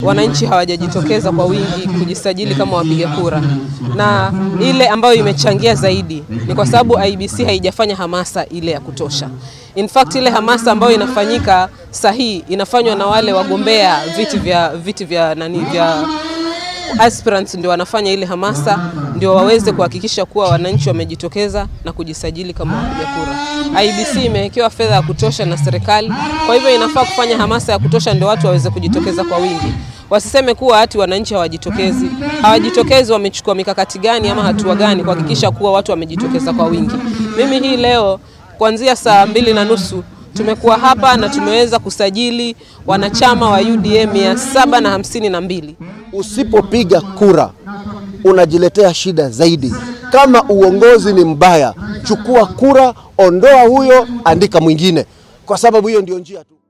wananchi hawajajitokeza kwa wingi kujisajili kama wapiga kura, na ile ambayo imechangia zaidi ni kwa sababu IEBC haijafanya hamasa ile ya kutosha. In fact ile hamasa ambayo inafanyika sahihi inafanywa na wale wagombea viti vya aspirants, ndio wanafanya ile hamasa ndio waweze kuhakikisha kuwa wananchi wamejitokeza na kujisajili kama wapiga kura. IEBC imewekewa fedha ya kutosha na serikali, kwa hivyo inafaa kufanya hamasa ya kutosha ndio watu waweze kujitokeza kwa wingi. Wasiseme kuwa ati wananchi hawajitokezi. Hawajitokezi wamechukua mikakati gani ama hatua gani kuhakikisha kuwa watu wamejitokeza kwa wingi. Mimi hii leo kuanzia saa 2:30 tumekuwa hapa na tumeweza kusajili wanachama wa UDA 752. Usipopiga kura unajiletea shida zaidi. Kama uongozi ni mbaya, chukua kura, ondoa huyo, andika mwingine, kwa sababu hiyo ndio njia tu.